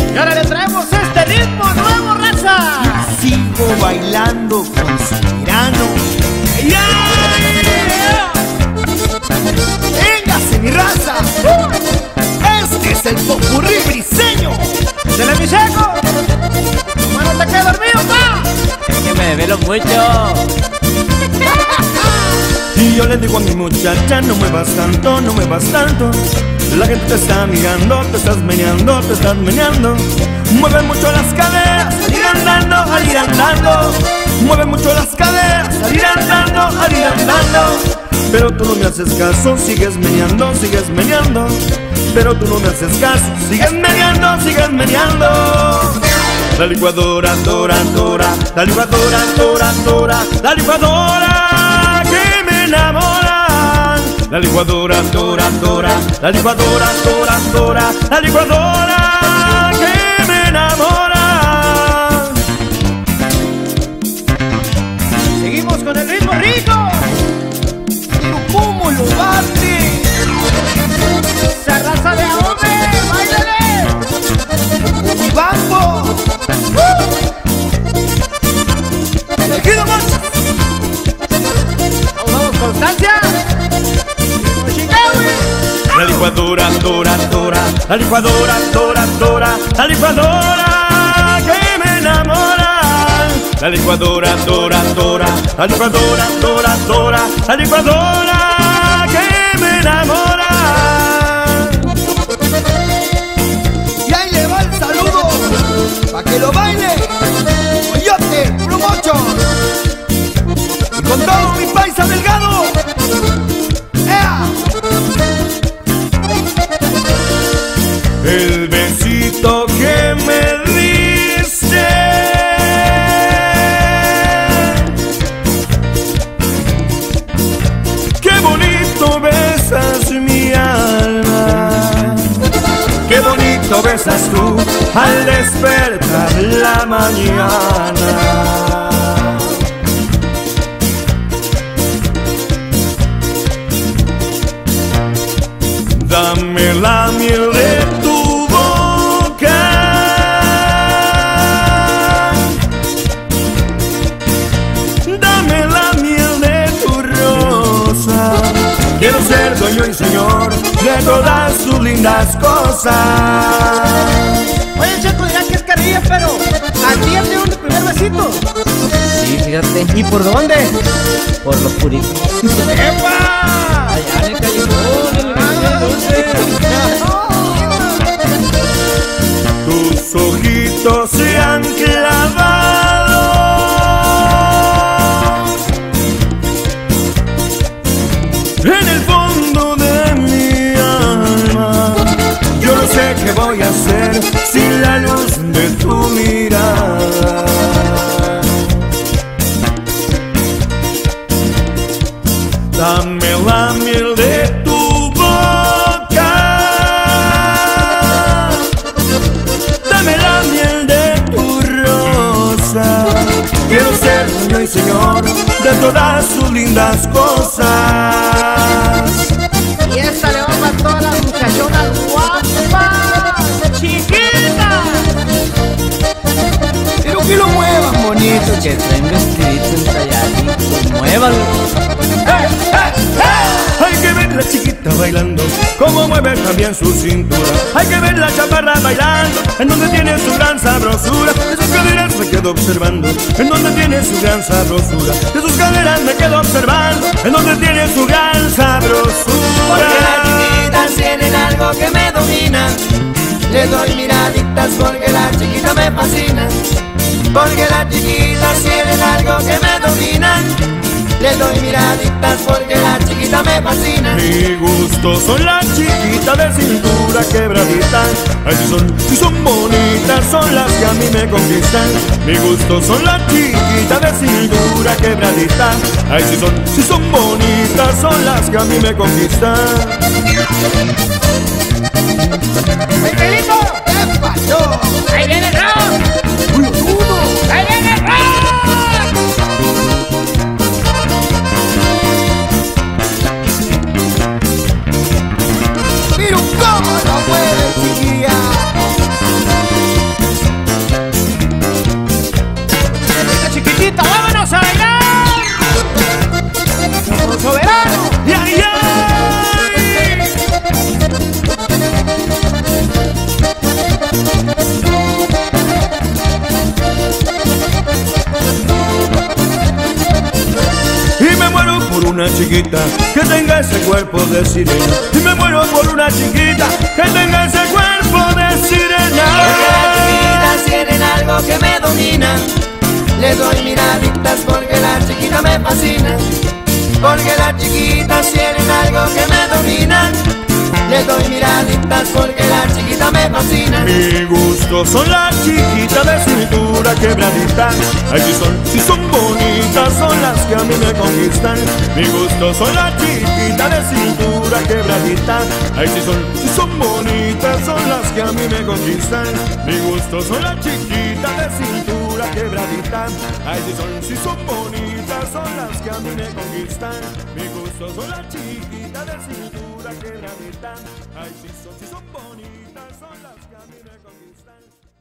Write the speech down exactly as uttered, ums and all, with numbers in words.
Y ahora le traemos este ritmo nuevo, raza. Sigo bailando con su verano. ¡Yeah! ¡Véngase, mi raza! Este es el popurrí briseño. ¡Se le miseco! ¡Mano, te quedas dormido, pa! Es que me desvelo mucho. Y yo le digo a mi muchacha, no muevas tanto, no muevas tanto. La gente te está mirando, te estás meneando, te estás meneando. Mueve mucho las caderas, al ir andando, al ir andando. Mueve mucho las caderas, al ir andando, al ir andando. Pero tú no me haces caso, sigues meneando, sigues meneando. Pero tú no me haces caso, sigues meneando, sigues meneando. La licuadora, tora, tora, la licuadora, tora, tora, la licuadora que me enamoran. La licuadora, tora, tora, la licuadora, tora, tora, la licuadora que me enamora. Seguimos con el ritmo rico. Pero ¿cómo lo bate? ¡Esa raza de hombre! ¡Báilale! ¡Mi bambo! ¡Elegido marcha! ¡Vamos, Constancia! La licuadora, tora, tora, la licuadora, tora, tora, la licuadora que me enamora. La licuadora, tora, tora, la licuadora, tora, tora, la licuadora que me enamora. Y ahí le va el saludo, pa' que lo baile, Coyote Promotion. Y con todo mi paisa delgado. ¡Ea! El besito que me diste, qué bonito besas mi alma, qué bonito besas tú al despertar la mañana. Dame la miel de tu boca, dame la miel de tu rosa. Quiero ser dueño y señor de todas tus lindas cosas. Oye, Checo, dirán que es carrilla, pero ¿a ti ya te dio un primer besito? Sí, fíjate. ¿Y por dónde? Por los puritos. ¡Epa! Allá en el callejón. Tus ojitos se han clavado en el fondo de mi alma. Yo no sé qué voy a hacer sin la luz de tu mirada. Dame la miel de tu boca, dame la miel de tu rosa. Quiero ser dueño y señor de todas sus lindas cosas. Y esta le va para todas las muchachonas guapas, chiquitas. Pero que lo muevan bonito, Que traen vestidito ensayadito. Muévalo. ¡Hey, hey, hey! Hay que ver la chiquita bailando, cómo mueve también su cintura. Hay que ver la chaparra bailando, en donde tiene su gran sabrosura. De sus caderas me quedo observando, en donde tiene su gran sabrosura. De sus caderas me quedo observando, en donde tiene su gran sabrosura. Porque las chiquitas tienen algo que me domina. Le doy miraditas porque la chiquita me fascina. Porque las chiquitas tienen algo que me dominan. Le doy miraditas porque la chiquita me fascina. Mi gusto son las chiquitas de cintura quebradita. Ay, si son, si son bonitas, son las que a mí me conquistan. Mi gusto son las chiquitas de cintura quebradita. Ay, si son, si son bonitas, son las que a mí me conquistan. ¡Miguelito! ¿Qué pasó? ¡Ahí viene el rock! ¡Uy, uno! ¡Ahí viene el rock! ¡Pero cómo lo mueve, chiquilla! una chiquita que tenga ese cuerpo de sirena. Y me muero por una chiquita que tenga ese cuerpo de sirena. Porque las chiquitas tienen algo que me domina. Le doy miraditas porque la chiquita me fascina. Porque las chiquitas tienen algo que me domina. Le doy miraditas porque la chiquita me fascina. Mi gusto son las chiquitas de cintura quebradita. Ay, si son, si son bonitas, son las que a mí me conquistan. Mi gusto son las chiquitas de cintura quebradita. Ay, si son, si son bonitas, son las que a mí me conquistan. Mi gusto son las chiquitas de cintura quebradita. Ay, si son, si son bonitas, son las que a mí me conquistan. Mi gusto son las chiquitas de cintura quebradita. Ay, si son, si son bonitas, son las que a mí me conquistan.